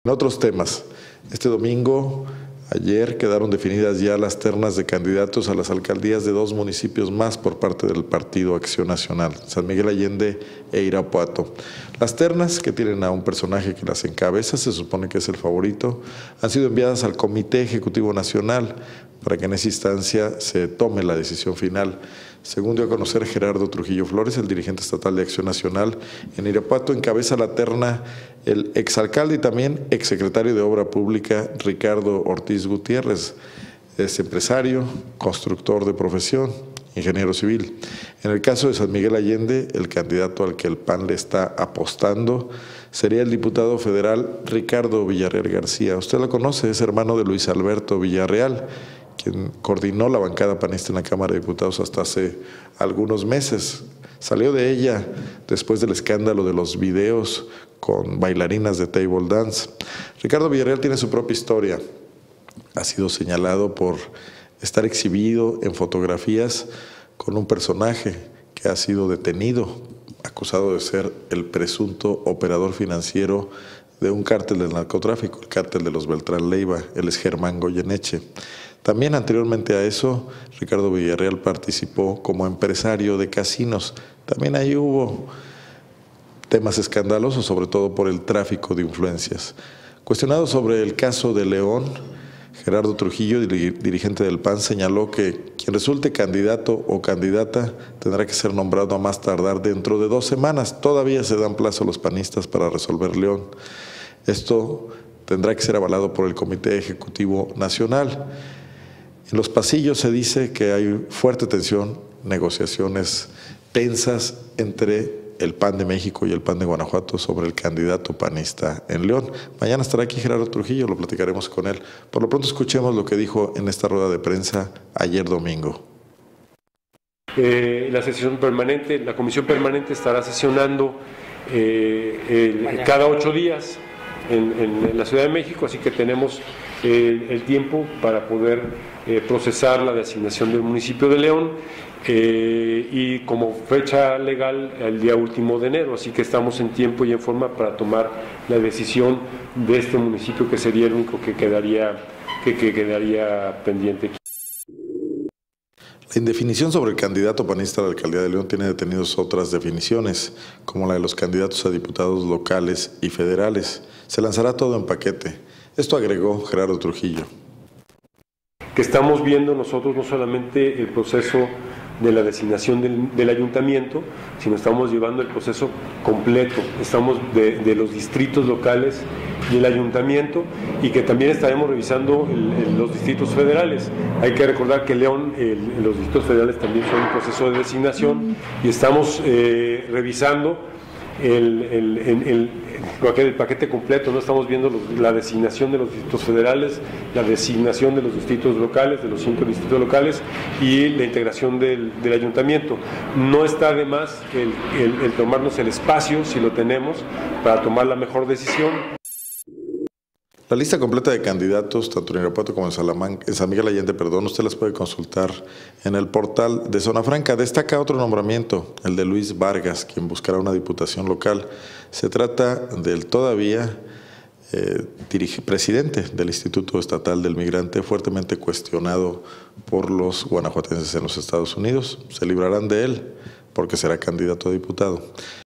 En otros temas, este domingo, ayer, quedaron definidas ya las ternas de candidatos a las alcaldías de 2 municipios más por parte del Partido Acción Nacional, San Miguel Allende e Irapuato. Las ternas, que tienen a un personaje que las encabeza, se supone que es el favorito, han sido enviadas al Comité Ejecutivo Nacional para que en esa instancia se tome la decisión final. Según dio a conocer Gerardo Trujillo Flores, el dirigente estatal de Acción Nacional, en Irapuato encabeza la terna el exalcalde y también exsecretario de Obra Pública Ricardo Ortiz Gutiérrez. Es empresario, constructor de profesión, ingeniero civil. En el caso de San Miguel Allende, el candidato al que el PAN le está apostando sería el diputado federal Ricardo Villarreal García. Usted lo conoce, es hermano de Luis Alberto Villarreal, quien coordinó la bancada panista en la Cámara de Diputados hasta hace algunos meses. Salió de ella después del escándalo de los videos con bailarinas de table dance. Ricardo Villarreal tiene su propia historia. Ha sido señalado por estar exhibido en fotografías con un personaje que ha sido detenido, acusado de ser el presunto operador financiero de un cártel del narcotráfico, el cártel de los Beltrán Leiva. Él es Germán Goyeneche. También anteriormente a eso, Ricardo Villarreal participó como empresario de casinos. También ahí hubo temas escandalosos, sobre todo por el tráfico de influencias. Cuestionado sobre el caso de León, Gerardo Trujillo, dirigente del PAN, señaló que quien resulte candidato o candidata tendrá que ser nombrado a más tardar dentro de 2 semanas. Todavía se dan plazo a los panistas para resolver León. Esto tendrá que ser avalado por el Comité Ejecutivo Nacional. En los pasillos se dice que hay fuerte tensión, negociaciones tensas entre el PAN de México y el PAN de Guanajuato sobre el candidato panista en León. Mañana estará aquí Gerardo Trujillo, lo platicaremos con él. Por lo pronto escuchemos lo que dijo en esta rueda de prensa ayer domingo. La sesión permanente, la comisión permanente estará sesionando cada 8 días en la Ciudad de México, así que tenemos el tiempo para poder procesar la designación del municipio de León y como fecha legal el día último de enero, así que estamos en tiempo y en forma para tomar la decisión de este municipio, que sería el único que quedaría pendiente. La indefinición sobre el candidato panista a la alcaldía de León tiene detenidos otras definiciones, como la de los candidatos a diputados locales y federales. Se lanzará todo en paquete. Esto agregó Gerardo Trujillo. Que estamos viendo nosotros no solamente el proceso de la designación del ayuntamiento, sino estamos llevando el proceso completo. Estamos de los distritos locales y el ayuntamiento, y que también estaremos revisando los distritos federales. Hay que recordar que León, los distritos federales también son un proceso de designación, y estamos revisando el paquete completo. No estamos viendo la designación de los distritos federales, la designación de los distritos locales, de los 5 distritos locales, y la integración del ayuntamiento. No está de más el tomarnos el espacio, si lo tenemos, para tomar la mejor decisión. La lista completa de candidatos, tanto en Irapuato como en San Miguel Allende, usted las puede consultar en el portal de Zona Franca. Destaca otro nombramiento, el de Luis Vargas, quien buscará una diputación local. Se trata del todavía presidente del Instituto Estatal del Migrante, fuertemente cuestionado por los guanajuatenses en los Estados Unidos. Se librarán de él porque será candidato a diputado.